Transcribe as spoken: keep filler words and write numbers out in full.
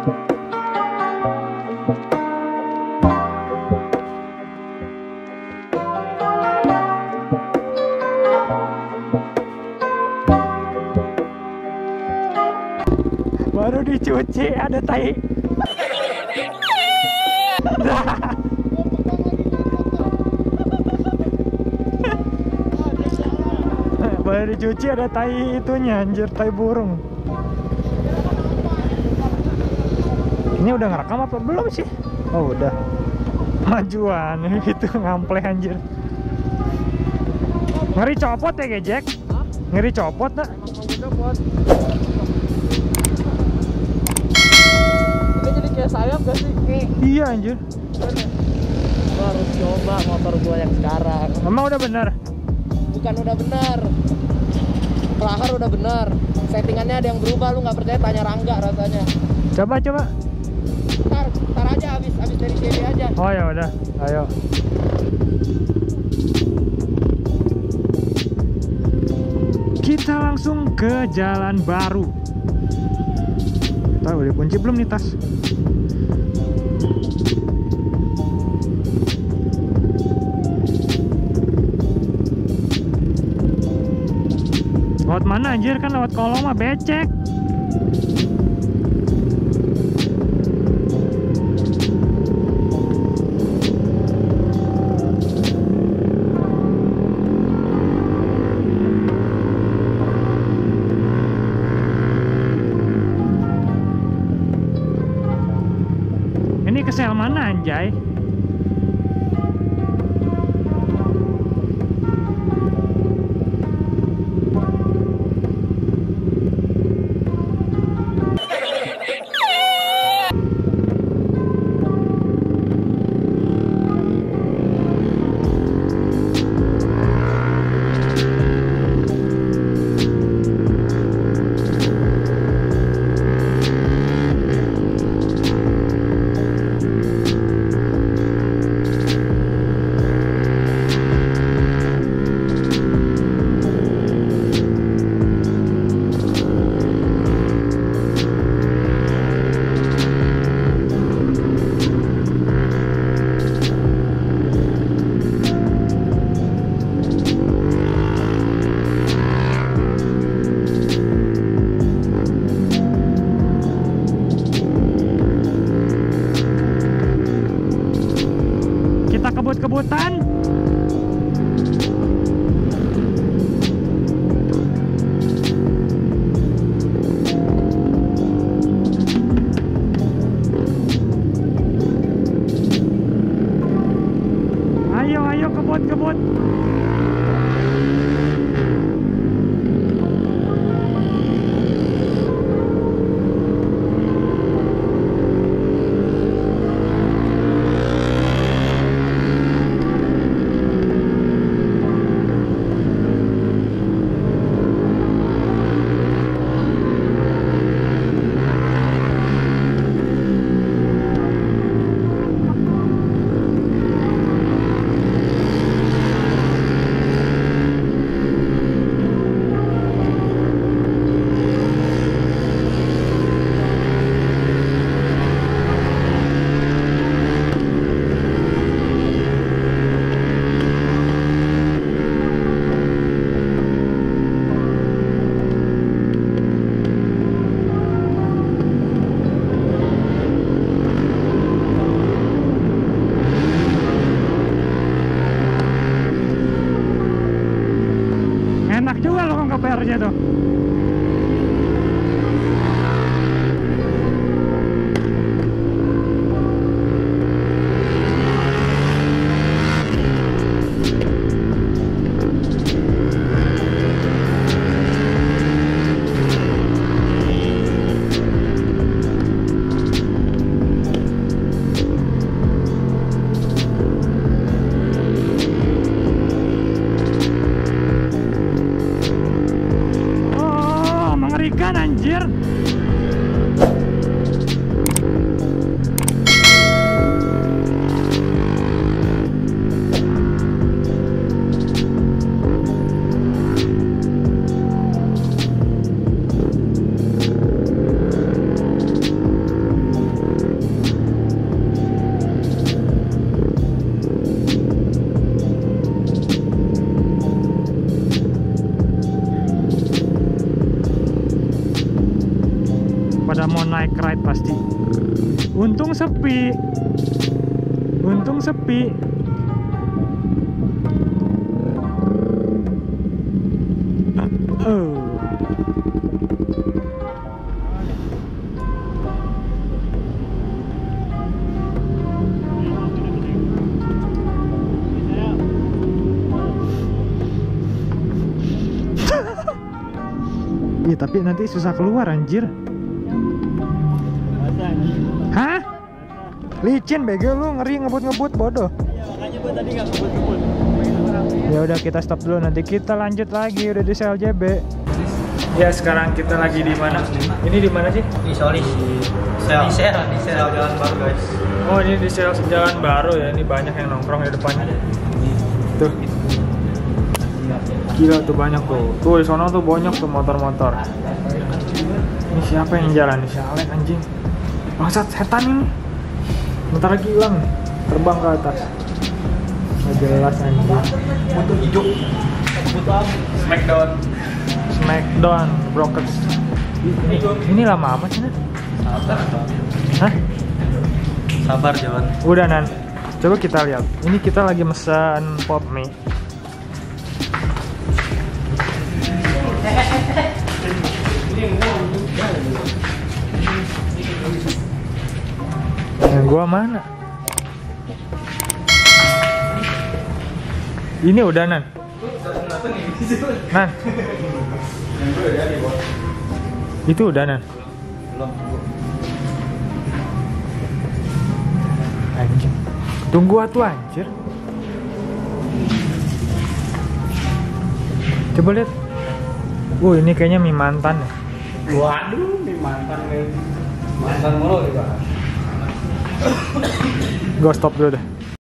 Baru dicuci ada tai. Baru dicuci ada tai itunya, anjir, tai burung. Ini udah ngerekam apa belum sih? Oh udah. Majuan itu ngampleh anjir. Ngeri copot ya Gejek? Ngeri copot tak? Copot. Ini jadi kayak sayap gak sih? Iya anjir. Gua harus coba motor gua yang sekarang. Emang udah bener? Bukan udah bener. Kelakar udah bener. Settingannya ada yang berubah, lu nggak percaya tanya Rangga rasanya. Coba coba. Ntar, ntar aja habis habis dari sini aja. Oh ya udah, ayo. Kita langsung ke jalan baru. Tahu udah kunci belum nih tas? Lewat mana anjir, kan lewat kolong mah becek. Ini ke sel mana anjay? Kebut-kebutan. Ayo, ayo kebut-kebut. Enak juga loh K P R-nya tuh. pada mau naik ride pasti. Untung sepi. Untung sepi. Oh. Iya tapi nanti susah keluar anjir. Hah? Licin bego lu, ngeri ngebut-ngebut bodoh. Iya, makanya gua tadi nggak ngebut-ngebut. Ya udah kita stop dulu, nanti kita lanjut lagi udah di C L J B. Ya sekarang kita lagi di mana? Ini di mana sih? Di Solis. Di Sel, di Sel Jalan Baru guys. Oh ini di Sel Jalan Baru ya, ini banyak yang nongkrong di depannya. Tuh. Gila tuh banyak tuh. Tuh di sono tuh banyak tuh motor-motor. Ini siapa yang jalan? Si Alek anjing. Bangsat setan ini. Bentar lagi hilang nih. Terbang ke atas. Nggak jelas anjing. Butuh hidup. Butuh apa? Smackdown. Smackdown Brokers. Ini, ini lama amat sih, Nan? Sabar, Hah? Sabar Jawan. Udah Nan. Coba kita lihat. Ini kita lagi mesen pop mie. Yang gua mana? Ini udah Nan. Nan. Itu udah Nan. Anjir. Tunggu atuh anjir. Coba lihat. Wuh, ini kayaknya mie mantan ya. Waduh, mie mantan nih. Mantan mulu juga. Gua stop dulu deh.